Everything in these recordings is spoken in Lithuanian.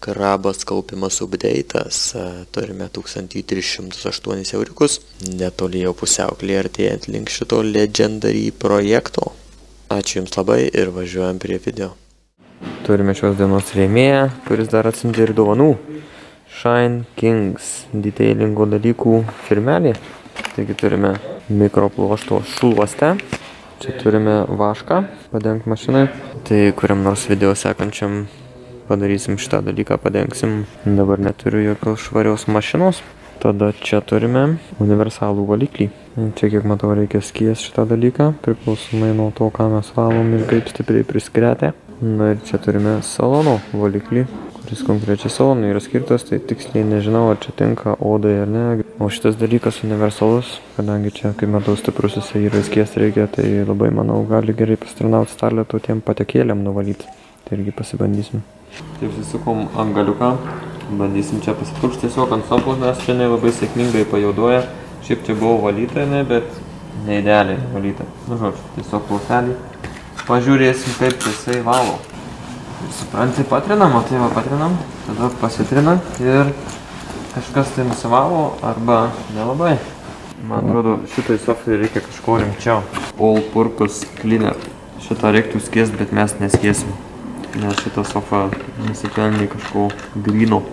Krabas kaupimas updeitas, turime 1308 euriukus, netoli jau pusiaukelėje artėjant link šito Legendary projekto. Ačiū Jums labai ir važiuojam prie video. Turime šios dienos rėmėją, kuris dar atsiuntė ir dovanų. Shine Kings detailingo dalykų firmelė. Taigi turime mikropluošto šluostę. Čia turime vašką padengti mašinai. Tai kuriam nors video sekančiam padarysim šitą dalyką, padengsim. Dabar neturiu jokios švarios mašinos. Tada čia turime universalų valiklį. Čia kiek matau reikia skies šitą dalyką, priklausomai nuo to, ką mes valom ir kaip stipriai priskretę. Na ir čia turime salono valiklį, kuris konkrečiai salonui yra skirtas, tai tiksliai nežinau, ar čia tinka odai ar ne. O šitas dalykas universalus, kadangi čia, kaip matau, stiprusis yra skies reikia, tai labai, manau, gali gerai pasitarnauti starleto tiem patekėliam nuvalyti. Tai irgi pasibandysim. Taip susukom ant galiuką, bandysim čia pasipurkšti tiesiog ant sofos, nes čia labai sėkmingai pajaudoja. Šiaip čia buvo valyta, ne, bet ne idealiai valyta. Nu žodžiu, tiesiog klauselį. Pažiūrėsim, kaip jisai valo. Supranti, patrinam, o tai va patrinam, tada pasitrinam ir kažkas tai nusivalo arba nelabai. Man atrodo, šitai sofai reikia kažko rimčiau. All Purpose Cleaner. Šitą reiktų skiest, bet mes neskiesim. Nes šitą sofą nusipelnė kažko gryno.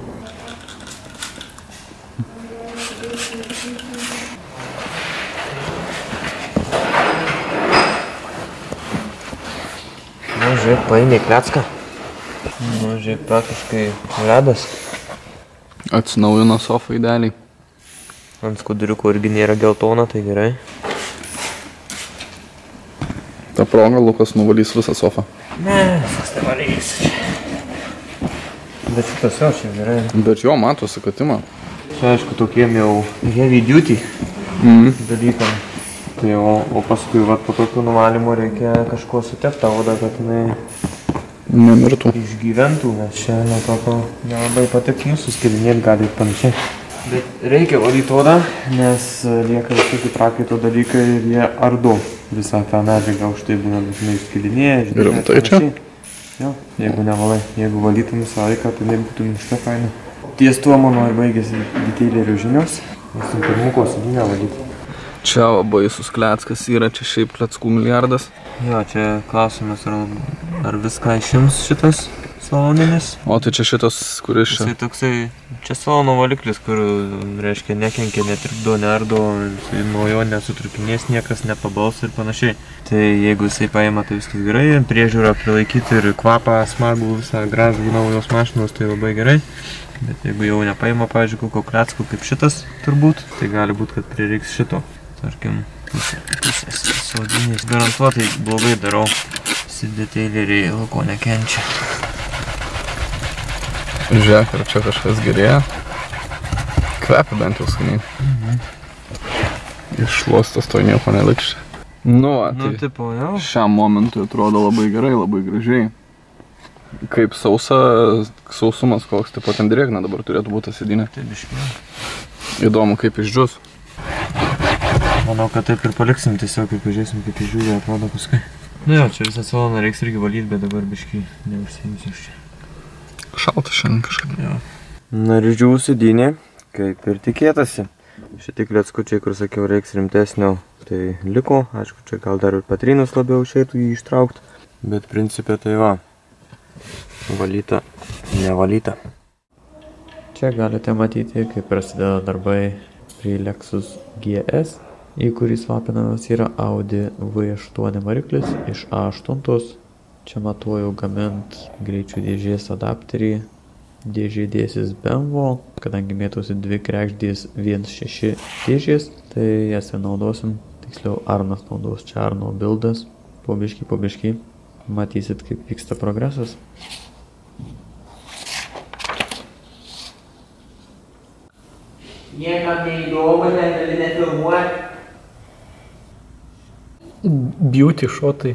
Nu, žiūrėk, paėmė klecką. Nu, žiūrėk, praktiškai ledas. Atsinaujino sofą idealiai. Ant skuduriuko irgi nėra geltona, tai gerai. Ta proga Lukas nuvalys visą sofą. Ne, visas nevalys. Bet šitas jau čia gerai. Bet jo, matosi, kad ima. Čia aišku tokiem jau heavy duty dalykam. Tai o paskui vat, po tokių nuvalymų reikia kažko sutepti tą odą, kad jinai nemirtų. Išgyventų, nes čia nuo tokio nelabai patiks nusiskilinėti gali ir panašiai. Bet reikia valyti odą, nes lieka visokių prakaito dalykai ir jie ardo visą tą medžiagą, už tai būna dažnai išskilinėję. Rimtai čia? Jo, jeigu nevalai. Jeigu valytum visą laiką, tai nebūtum šitą fainą. Ties tuo, manau, ir baigėsi detailerio žinios. Mes tam pirmuko sėdynę valyti. Čia baisus kleckas yra, čia šiaip kleckų milijardas. Jo, čia klausimas, ar viską išims šitas saloninis. O tai čia šitas, kuris čia? Jisai toksai, čia salono valiklis, kur, reiškia, nekenkia, netrikdo, neardo, nuo jo nesutrukinės, niekas nepabals ir panašiai. Tai jeigu jisai paima, tai viskas gerai, priežiūrą prilaikyti ir kvapą smagų, visą gražų naujos mašinos, tai labai gerai. Bet jeigu jau nepaima, pavyzdžiui, kokio klecko kaip šitas, turbūt, tai gali būti, kad prireiks šito. Tarkim, pusės sodinės. Garantuotai blogai darau. Visi detaileriai lauko nekenčia. Žiūrėk, ar čia kažkas gerėja. Kvepia bent jau skaniai. Iššluostas to nieko neliks. Nu, tai tipo, jau. Šiam momentui atrodo labai gerai, labai gražiai. Kaip sausumas koks, tipo ten drėgna dabar turėtų būti sėdynė. Tai biškiai. Įdomu, kaip išdžius. Manau, kad taip ir paliksim, tiesiog ir pažiūrėsim, kaip išdžiūrė atrodo paskui. Nu jo, čia visą saloną reiks irgi valyti, bet dabar biškiai neužsiimsiu iš čia. Šalta šiandien kažkaip. Jo. Na ir išdžiūvų sėdynė, kaip ir tikėtasi. Šitie kleckučiai, kur sakiau, reiks rimtesnio, tai liko. Aišku, čia gal dar ir patrynus labiau išeitų jį ištraukti. Bet principė tai va, valyta, nevalyta. Čia galite matyti, kaip prasideda darbai prie Lexus GS, į kurį svapinamas yra Audi V8 variklis iš A8. Čia matuoju gamint greičių dėžės adapterį. Dėžė dėsis BMW, kadangi mėtosi 2 kregždės 1.6 dėžės, tai jas ir naudosim. Tiksliau, Arnas naudos, čia Arno bildas. Po biškį. Matysit, kaip vyksta progresas. Niekam neįdomu, ten gali nefilmuoti. Beauty shotai.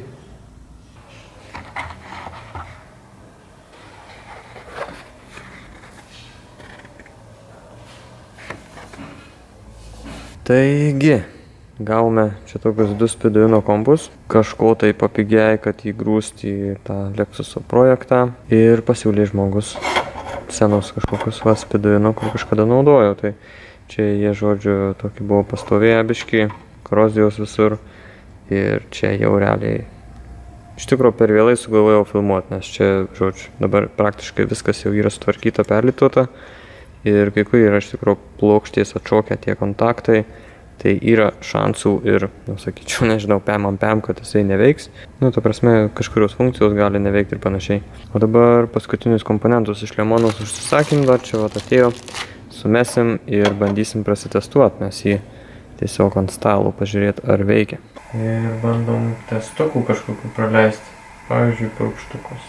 Taigi, gavome čia tokius 2 spiduino kompus, kažko tai papigiai, kad įgrūsti į tą Lexuso projektą ir pasiūlė žmogus senos kažkokius vaspiduino, kur kažkada naudojau. Tai čia jie, žodžiu, tokį buvo pastovėję biškį, korozijos visur. Ir čia jau realiai, iš tikrųjų per vėlai sugalvojau filmuoti, nes čia, žodžiu, dabar praktiškai viskas jau yra sutvarkyta, perlituota. Ir kai kur yra iš tikrųjų plokštės atšokę tie kontaktai, tai yra šansų ir, sakyčiau, nežinau, pem, kad jisai neveiks. Ta prasme, kažkurios funkcijos gali neveikti ir panašiai. O dabar paskutinius komponentus iš Lemonos užsisakym, dar čia atėjo, sumesim ir bandysim prasitestuoti, mes jį tiesiog ant stalo pažiūrėti, ar veikia. Ir bandom testukų kažkokiu praleisti, pavyzdžiui, purkštukus.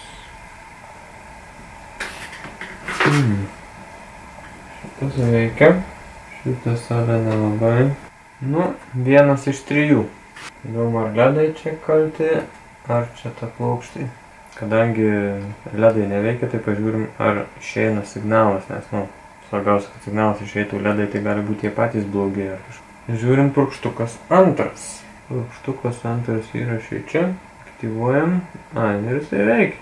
Šitas veikia, šitas ale nelabai. 1 iš 3. Įdomu, ar ledai čia kalti, ar čia ta plokštė. Kadangi ledai neveikia, tai pažiūrim, ar išeina signalas, nes, svarbiausia, kad signalas išeitų, ledai tai gali būti tie patys blogi ar kažkas. Žiūrim purkštukas antras. Purkštukas antras yra štai čia. Aktyvuojam. Ir jisai veikia.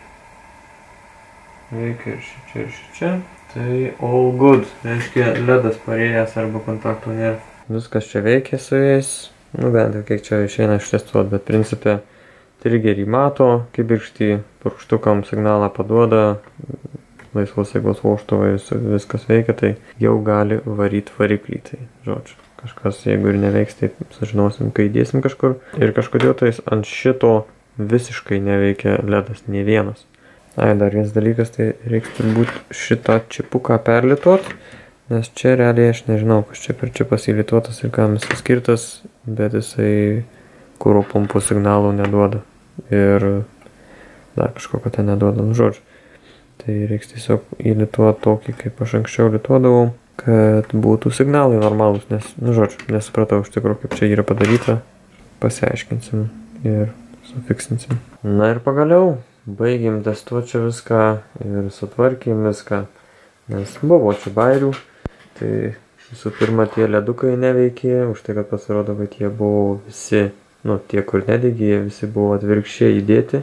Veikia ir štai čia ir štai čia. Tai all good. Reiškia, ledas parėjęs arba kontaktų nėra. Viskas čia veikia su jais. Bent jau kiek čia išeina ištestuoti, bet principė triggerį mato, kibirkštį purkštukam signalą paduoda, laisvos eigos vožtuvai viskas veikia, tai jau gali varyti variklį. Tai, žodžiu. Kažkas, jeigu ir neveiks, tai sužinosim, kai įdėsim kažkur. Ir kažkodėl tais ant šito visiškai neveikia ledas, nei vienas. Dar vienas dalykas, tai reiks turbūt šitą čipuką perlituot, nes čia realiai aš nežinau, kas čia per čipas įlituotas ir kam jis skirtas, bet jisai kuro pompų signalų neduoda. Ir dar kažkokio ten neduoda, žodžiu. Tai reiks tiesiog įlituot tokį, kaip aš anksčiau lituodavau, kad būtų signalai normalūs, nes, žodžiu, nesupratau iš tikrųjų, kaip čia yra padaryta. Pasiaiškinsim ir sufiksinsim. Ir pagaliau, baigėm testuoti čia viską ir sutvarkėm viską, nes buvo čia bairių. Tai visų pirma, tie ledukai neveikė, už tai, kad pasirodo, kad jie buvo visi, tie, kur nedegė, jie visi buvo atvirkščiai įdėti.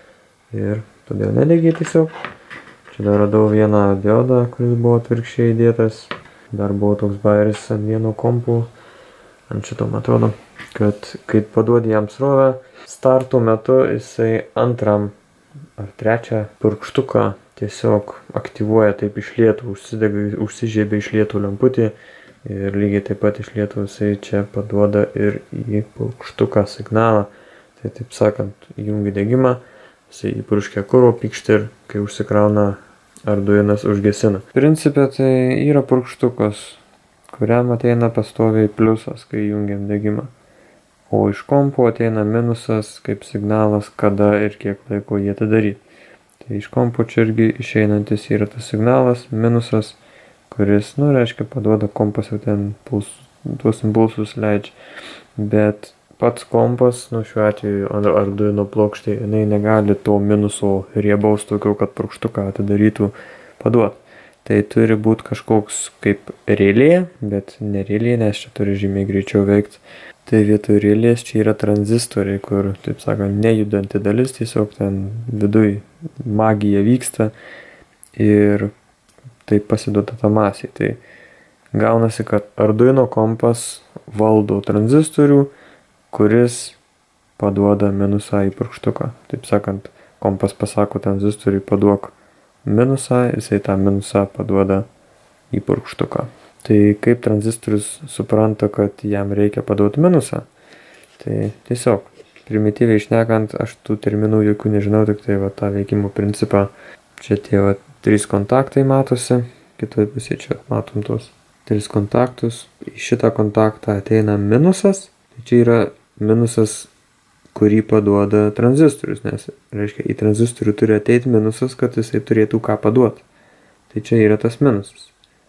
Ir todėl nedegė tiesiog. Čia dar radau vieną diodą, kuris buvo atvirkščiai įdėtas. Dar buvo toks bairis ant vieno kompų. Ant šito atrodo, kad kai paduodi jam srovę, starto metu jisai antram ar trečią purkštuką tiesiog aktyvuoja taip iš lėtų, užsižiebia iš lėtų lemputį. Ir lygiai taip pat iš lėtų jisai čia paduoda ir į purkštuką signalą. Tai taip sakant, įjungi degimą, jisai įpurškia kuro pykštį ir kai užsikrauna arduinas užgesina. Principė tai yra purkštukas, kuriam ateina pastoviai pliusas, kai jungiam degimą. O iš kompo ateina minusas kaip signalas, kada ir kiek laiko jį atidaryti. Tai iš kompo čia irgi išeinantis yra tas signalas, minusas, kuris, reiškia, paduoda kompas jau ten tuos impulsus leidžia. Bet pats kompas, šiuo atveju arduino plokštė, jinai negali to minuso riebaus tokio, kad purkštuką atidarytų paduoti. Tai turi būti kažkoks kaip relė, bet ne relė, nes čia turi žymiai greičiau veikti. Tai vietoj relės čia yra tranzistoriai, kur, taip sakant, nejudanti dalis, tiesiog ten viduj magija vyksta ir taip pasiduoda ta masė. Tai gaunasi, kad arduino kompas valdo tranzistorių, kuris paduoda minusą į purkštuką. Taip sakant, kompas pasako tranzistoriui paduok minusą, jisai tą minusą paduoda į purkštuką. Tai kaip tranzistorius supranta, kad jam reikia paduoti minusą? Tai tiesiog, primityviai šnekant, aš tų terminų jokių nežinau, tik tai tą veikimo principą. Čia tie 3 kontaktai matosi, kitoje pusėje čia matom tuos 3 kontaktus. Į šitą kontaktą ateina minusas, tai čia yra minusas, kurį paduoda tranzistorius, nes, reiškia, į tranzistorių turi ateiti minusas, kad jisai turėtų ką paduoti. Tai čia yra tas minusas.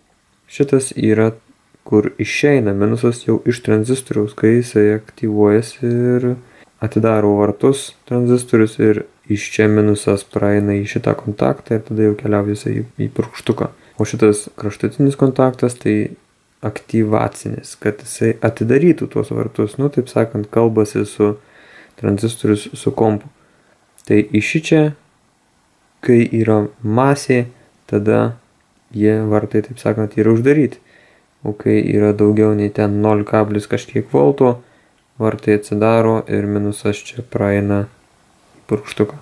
Šitas yra, kur išeina minusas jau iš tranzistoriaus, kai jisai aktyvuojasi ir atidaro vartus tranzistorius ir iš čia minusas praeina į šitą kontaktą ir tada jau keliauja jisai į purkštuką. O šitas kraštutinis kontaktas tai aktyvacinis, kad jisai atidarytų tuos vartus, taip sakant, kalbasi su tranzistorius su kompu. Tai iš čia, kai yra masė, tada jie vartai, taip sakant, yra uždaryti. O kai yra daugiau nei ten 0, kažkiek voltų, vartai atsidaro ir minusas čia praeina į purkštuką.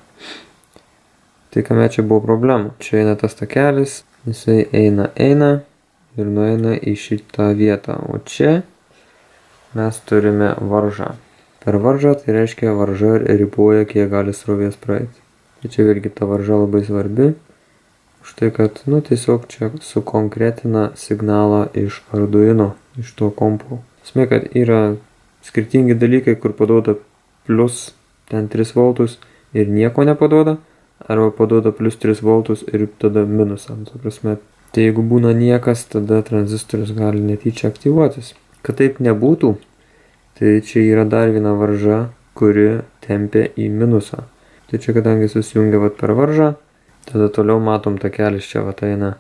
Tai kame čia buvo problema? Čia eina tas takelis, jisai eina ir nueina į šitą vietą. O čia mes turime varžą. Per varžą tai reiškia varža riboja, kiek gali srovės praeiti. Tai čia vėlgi ta varža labai svarbi. Už tai, kad, tiesiog čia sukonkretina signalą iš Arduino, iš to kompo. Esmė, kad yra skirtingi dalykai, kur paduoda plus ten 3 voltus ir nieko nepaduoda, arba paduoda plus 3 voltus ir tada minusą. Ta prasme, tai jeigu būna niekas, tada tranzistorius gali netyčia aktyvuotis. Kad taip nebūtų, tai čia yra dar viena varža, kuri tempia į minusą. Tai čia kadangi susijungia per varžą, tada toliau matom takelis čia eina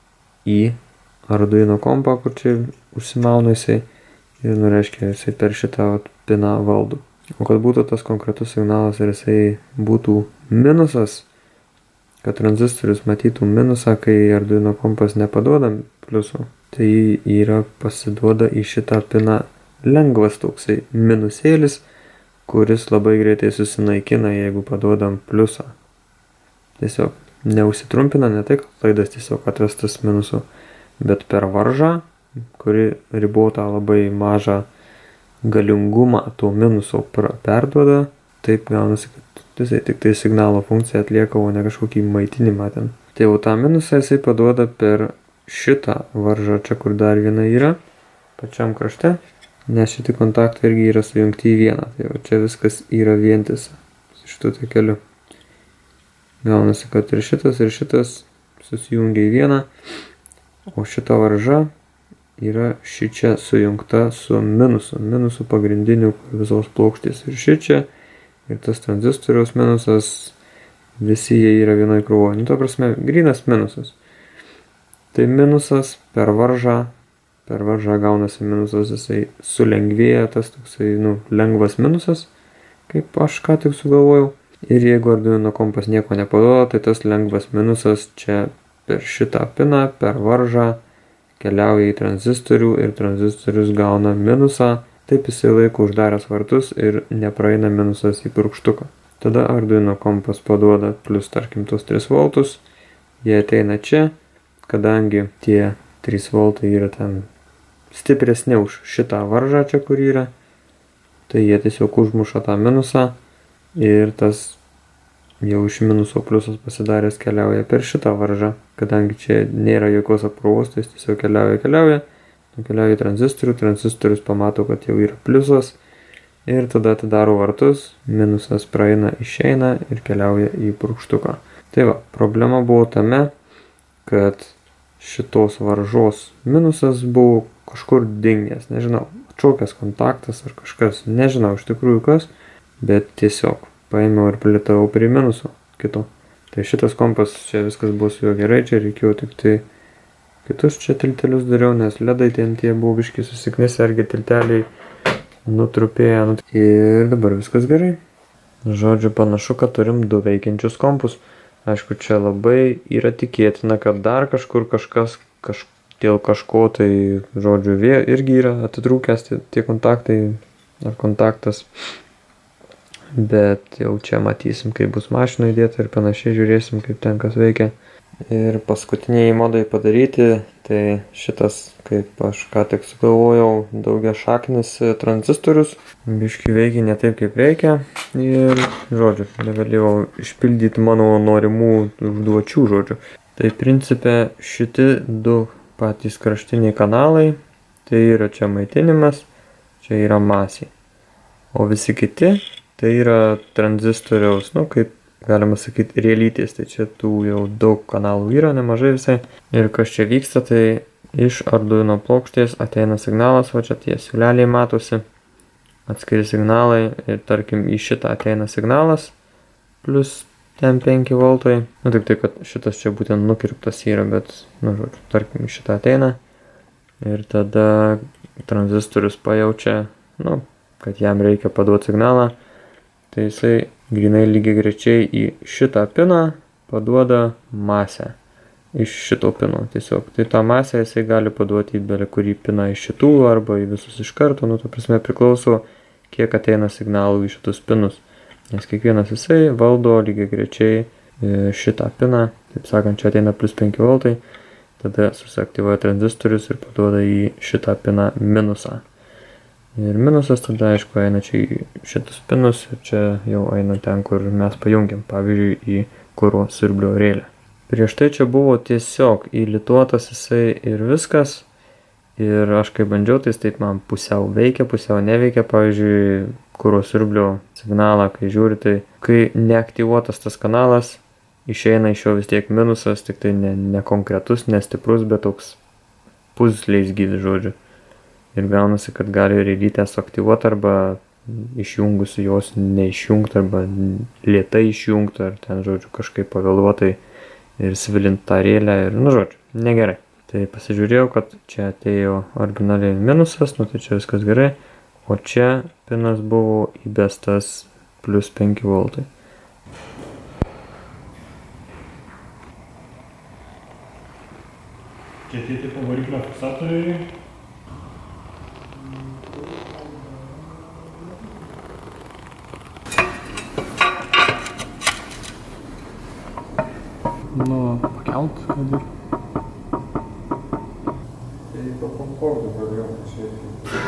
į Arduino kompą, kur čia užsimauna jisai ir reiškia jisai per šitą piną valdo. O kad būtų tas konkretus signalas ir jisai būtų minusas, kad tranzistorius matytų minusą, kai Arduino kompas nepaduoda pliusų, tai yra pasiduoda į šitą piną lengvas toksai minusėlis, kuris labai greitai susinaikina, jeigu paduodam pliusą. Tiesiog neužsitrumpina, ne tai, kad laidas tiesiog atrastas minusų, bet per varžą, kuri ribota labai mažą galingumą to minuso perduoda, taip gaunasi, kad jisai tik tai signalo funkciją atlieka, o ne kažkokį maitinimą ten. Tai jau tą minusą jisai paduoda per šitą varžą, čia kur dar viena yra, pačiam krašte, nes šitie kontaktai irgi yra sujungti į vieną. Tai jau čia viskas yra vientisa su šitu takeliu. Gaunasi, kad ir šitas susijungia į vieną, o šita varža yra šičia sujungta su minusu. Minusu pagrindiniu visos plokštės ir šičia. Ir tas tranzistoriaus minusas, visi jie yra vienoj krūvoj. Ta prasme, grynas minusas. Tai minusas per varžą gaunasi minusas, jisai sulengvėja, tas toksai, lengvas minusas, kaip aš ką tik sugalvojau. Ir jeigu Arduino kompas nieko nepaduoda, tai tas lengvas minusas čia per šitą piną, per varžą keliauja į tranzistorių ir tranzistorius gauna minusą. Taip jisai laiko uždaręs vartus ir nepraeina minusas į purkštuką. Tada Arduino kompas paduoda plus, tarkim, tos 3 voltus. Jie ateina čia, kadangi tie 3 voltai yra ten stipresni už šitą varžą čia, kur yra. Tai jie tiesiog užmuša tą minusą. Ir tas jau iš minuso pliusas pasidaręs keliauja per šitą varžą, kadangi čia nėra jokios apkrovos, tai jis tiesiog keliauja į tranzistorių, tranzistorius pamato, kad jau yra pliusas ir tada atidaro vartus, minusas praeina, išeina ir keliauja į purkštuką. Tai va, problema buvo tame, kad šitos varžos minusas buvo kažkur dingęs, nežinau, atšaukęs kontaktas ar kažkas, nežinau iš tikrųjų kas, bet tiesiog paėmiau ir plėtavau prie minuso kito. Tai šitas kompas, čia viskas buvo su juo gerai, čia reikėjo tik tai kitus čia tiltelius dariau, nes ledai ten tie buvo biškai susiknisę, argi tilteliai nutrupėję. Ir dabar viskas gerai. Žodžiu, panašu, kad turim 2 veikiančius kompus. Aišku, čia labai yra tikėtina, kad dar kažkur kažkas dėl kažko, tai žodžiu, irgi yra atitrūkęs tie kontaktai ar kontaktas. Bet jau čia matysim, kaip bus mašinų įdėta ir panašiai, žiūrėsim, kaip ten kas veikia. Ir paskutiniai modai padaryti, tai šitas, kaip aš ką tik sugalvojau, daugia šaknis tranzistorius. Biški veikia ne taip, kaip reikia. Ir, žodžiu, negalėjau išpildyti mano norimų užduočių, žodžiu. Tai principe šiti 2 patys kraštiniai kanalai, tai yra čia maitinimas, čia yra masė. O visi kiti, tai yra tranzistoriaus, kaip galima sakyti, rielytės. Tai čia tų jau daug kanalų yra, nemažai visai. Ir kas čia vyksta, tai iš Arduino plokštės ateina signalas, va čia tie siūleliai matosi, atskiri signalai ir tarkim į šitą ateina signalas, plus ten 5 voltai. Tik tai, kad šitas čia būtent nukirptas yra, bet, žodžiu, tarkim į šitą ateina. Ir tada tranzistorius pajaučia, kad jam reikia paduoti signalą. Tai jisai grinai lygiai grečiai į šitą piną paduoda masę. iš šito pino tiesiog. Tai tą masę jisai gali paduoti į belį kurį piną iš šitų arba į visus iš karto, ta prasme priklauso, kiek ateina signalų į šitus pinus. Nes kiekvienas jisai valdo lygiai grečiai šitą piną, taip sakant, čia ateina plus 5 voltai, tada susiaktyvuoja tranzistorius ir paduoda į šitą piną minusą. Ir minusas tada, aišku, eina čia į šitus pinus ir čia jau eina ten, kur mes pajungiam, pavyzdžiui, į kuro siurblio rėlę. Prieš tai čia buvo tiesiog įlituotas jisai ir viskas. Ir aš kai bandžiau, tai taip man pusiau veikia, pusiau neveikia. Pavyzdžiui, kuro siurblio signalą, kai žiūri, tai kai neaktyvuotas tas kanalas, išeina iš jo vis tiek minusas, tik tai ne konkretus, nestiprus, bet toks pusliais gyvi, žodžiu. Ir gaunasi, kad gali rėlytę suaktyvuoti arba išjungus jos neišjungti arba lėtai išjungti, ar ten, žodžiu, kažkaip pavėluotai ir svilint tą rėlę ir, žodžiu, negerai. Tai pasižiūrėjau, kad čia atėjo originaliai minusas, tai čia viskas gerai, o čia pinas buvo įbestas plus 5 voltai. Čia tie tipo variklio fiksatoriai. Pakelt, kad ir. Tai pakonkordu pradėjau pažiūrėti.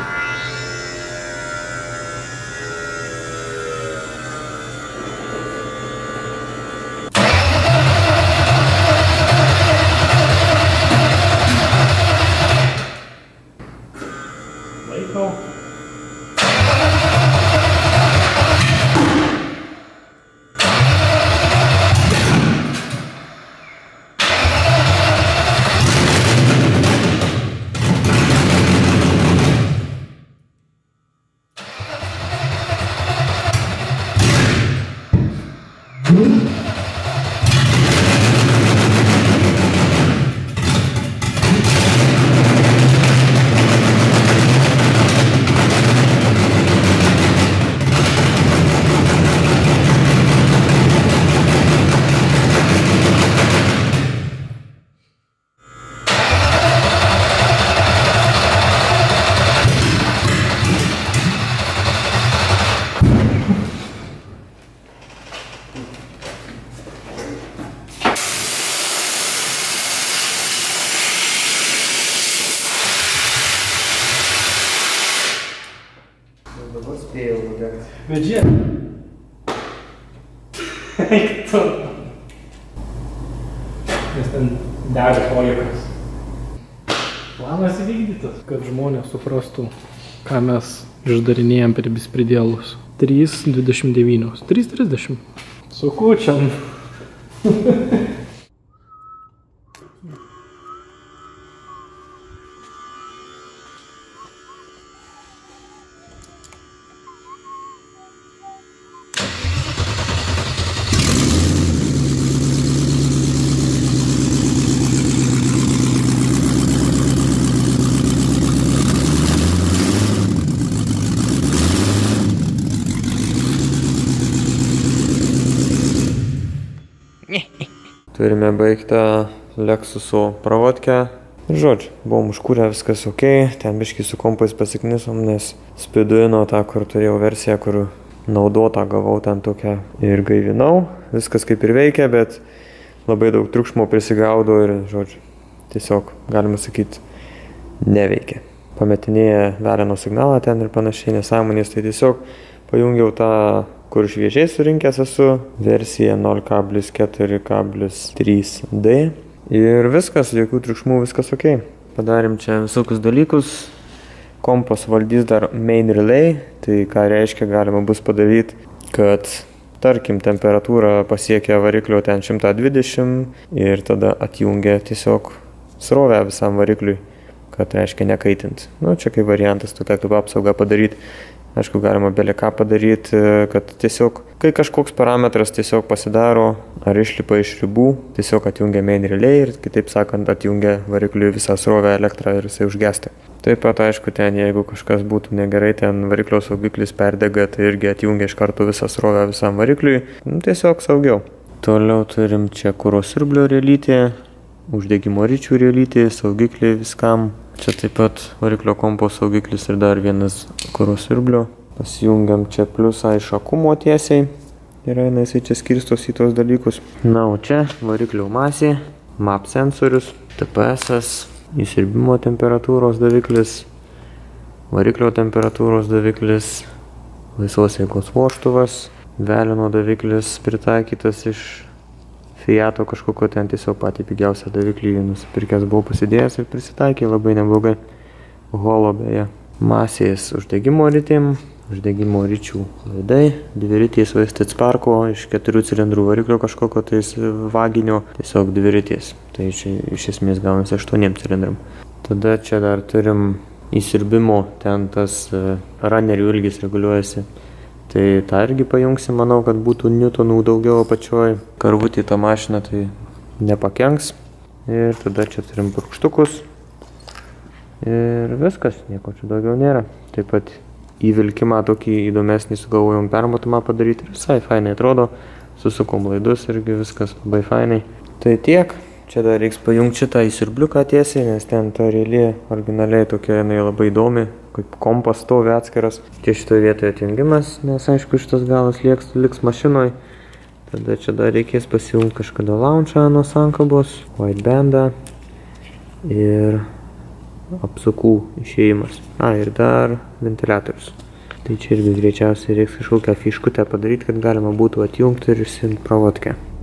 Laikau. Dabar spėjau nudegti. Bet žiūrėk. Eik tu. Nes ten dega polikas. Planas įvykdytas, kad žmonės suprastų, ką mes išdarinėjom per bispridėlus. 3,29. 3,30. Su kūčiam. Turime baigtą Lexuso pravodkę. Žodžiu, buvom užkūrę viskas ok, ten biškai su kompais pasiknisom, nes Speeduino tą, kur turėjau versiją, kur naudotą gavau ten tokią ir gaivinau. Viskas kaip ir veikia, bet labai daug triukšmo prisigaudo ir, žodžiu, tiesiog, galima sakyti, neveikia. Pametinėja veleno signalą ten ir panašiai nesąmonės, tai tiesiog pajungiau tą, kur šviežiai surinkęs esu, versija 0,4,3D ir viskas, jokių triukšmų, viskas ok. Padarėm čia visokius dalykus, kompas valdys dar main relay, tai ką reiškia galima bus padaryti, kad tarkim temperatūra pasiekia variklio ten 120 ir tada atjungia tiesiog srovę visam varikliui, kad reiškia nekaitint. Čia kaip variantas tokia kaip apsauga padaryti. Aišku, galima belė ką padaryti, kad tiesiog, kai kažkoks parametras tiesiog pasidaro ar išlipa iš ribų, tiesiog atjungia main relay ir, kitaip sakant, atjungia varikliui visą srovę elektrą ir jisai užgesti. Taip pat, aišku, ten, jeigu kažkas būtų negerai, ten variklio saugiklis perdega, tai irgi atjungia iš karto visą srovę visam varikliui, tiesiog saugiau. Toliau turim čia kuro siurblio rėlytė, uždegimo ričių rėlytė, saugiklį viskam. Čia taip pat variklio kompo saugiklis ir dar vienas kuro siurblio. Pasijungiam čia pliusą iš akumo tiesiai. Ir eina jisai čia skirstos į tos dalykus. Na, o čia variklio masė, MAP sensorius, TPS, įsirbimo temperatūros daviklis, variklio temperatūros daviklis, laisvos jėgos vožtuvas, velino daviklis pritaikytas iš Fiato kažkokio ten tiesiog patį pigiausią daviklį nusipirkęs buvau pasidėjęs ir prisitaikė labai neblogai. Holo beje. Masės uždegimo ritėm, uždegimo ričių laidai, 2 ritės Vested Sparko iš 4 cilindrų variklio kažkokio tais vaginio, tiesiog 2 ritės. Tai čia iš esmės gaunasi 8 cilindram. Tada čia dar turim įsirbimo, ten tas runnerių ilgis reguliuojasi. Tai tą irgi pajungsim, manau, kad būtų newtonų daugiau apačioj. Karvutį tą mašiną tai nepakenks. Ir tada čia turim purkštukus. Ir viskas, nieko čia daugiau nėra. Taip pat įvilkimą tokį įdomesnį sugalvojom permatomą padaryti. Ir visai fainai atrodo. Susukom laidus irgi viskas labai fainai. Tai tiek. Čia dar reiks pajungti šitą įsiurbliuką tiesiai, nes ten ta realiai originaliai tokia jinai labai įdomi, kaip kompas stovi atskiras. Čia šitoje vietoje atjungimas, nes aišku šitas galas liks mašinoj. Tada čia dar reikės pasijungti kažkada launchą nuo sankabos, whitebandą ir apsukų išėjimas. Ir dar ventiliatorius. Tai čia irgi greičiausiai reiks kažkokią fiškutę padaryti, kad galima būtų atjungti ir išsiimti pravodkę.